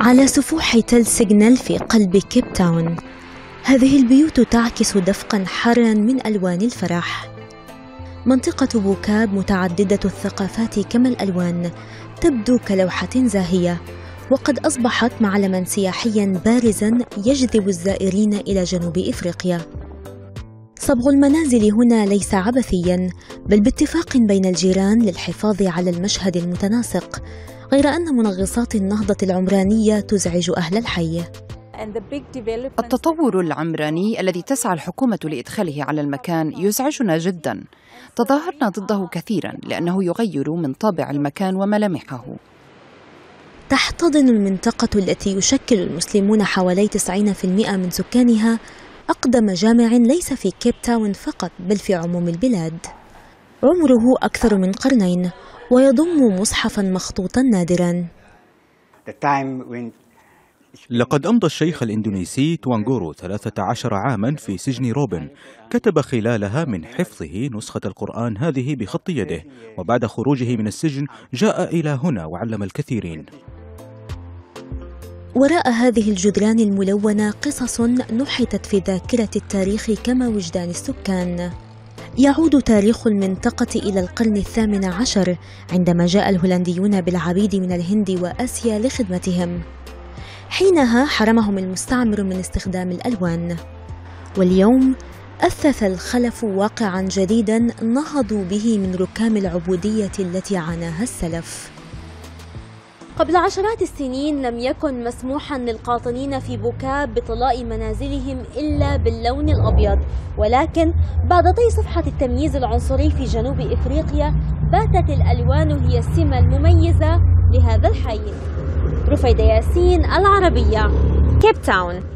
على سفوح تل سيغنال في قلب كيب تاون، هذه البيوت تعكس دفقاً حاراً من ألوان الفرح. منطقة بوكاب متعددة الثقافات كما الألوان، تبدو كلوحة زاهية، وقد أصبحت معلماً سياحياً بارزاً يجذب الزائرين إلى جنوب إفريقيا. صبغ المنازل هنا ليس عبثياً، بل باتفاق بين الجيران للحفاظ على المشهد المتناسق، غير أن منغصات النهضة العمرانية تزعج أهل الحي. التطور العمراني الذي تسعى الحكومة لإدخاله على المكان يزعجنا جداً. تظاهرنا ضده كثيراً لأنه يغير من طابع المكان وملامحه. تحتضن المنطقة التي يشكل المسلمون حوالي 90% من سكانها أقدم جامع ليس في كيب تاون فقط بل في عموم البلاد. عمره أكثر من قرنين ويضم مصحفاً مخطوطاً نادراً. لقد أمضى الشيخ الإندونيسي توانغورو 13 عاماً في سجن روبن، كتب خلالها من حفظه نسخة القرآن هذه بخط يده، وبعد خروجه من السجن جاء إلى هنا وعلم الكثيرين. وراء هذه الجدران الملونة قصص نحتت في ذاكرة التاريخ كما وجدان السكان. يعود تاريخ المنطقة إلى القرن ال18 عندما جاء الهولنديون بالعبيد من الهند وآسيا لخدمتهم. حينها حرمهم المستعمر من استخدام الألوان، واليوم أثث الخلف واقعاً جديداً نهضوا به من ركام العبودية التي عاناها السلف. قبل عشرات السنين لم يكن مسموحاً للقاطنين في بوكاب بطلاء منازلهم إلا باللون الأبيض، ولكن بعد طي صفحة التمييز العنصري في جنوب إفريقيا باتت الألوان هي السمة المميزة لهذا الحي. رفيدة ياسين، العربية، كيب تاون.